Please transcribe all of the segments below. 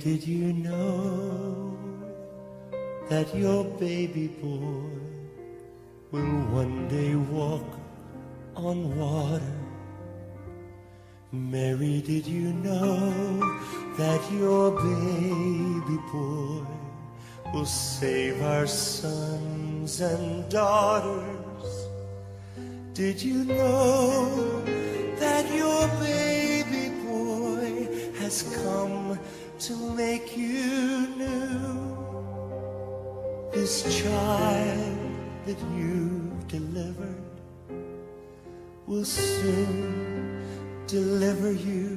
did you know that your baby boy will one day walk on water? Mary, did you know that your baby boy will save our sons and daughters? Did you know that your baby boy has come to make you new? This child that you've delivered will soon deliver you.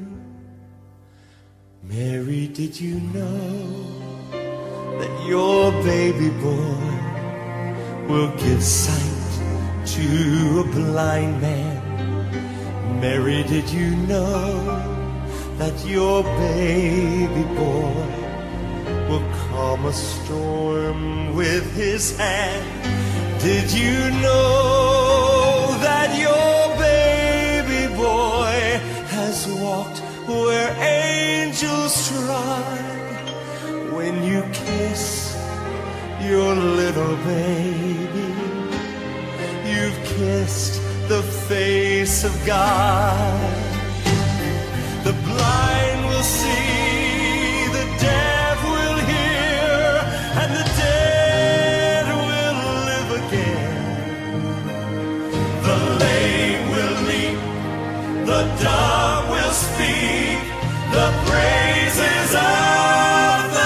Mary, did you know that your baby boy will give sight to a blind man? Mary, did you know that your baby boy will calm a storm with his hand? Did you know that your baby boy has walked where angels trod? When you kiss your little baby, you've kissed the face of God. The blind will see, the deaf will hear, and the dead will live again. The lame will leap, the dumb will speak, the praises of the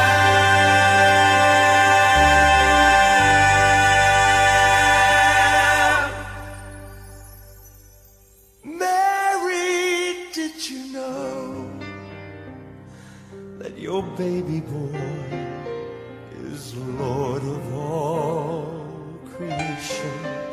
Lamb. Mary, did you know that your baby boy is Lord of all creation?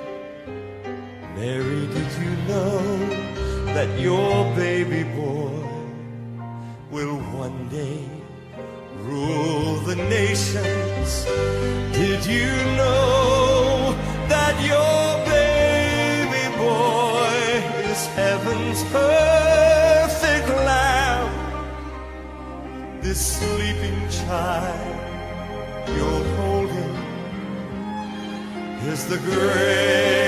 Mary, did you know that your baby boy will one day rule the nations? Did you know that your baby boy is heaven's perfect lamb? This sleeping child you're holding is the great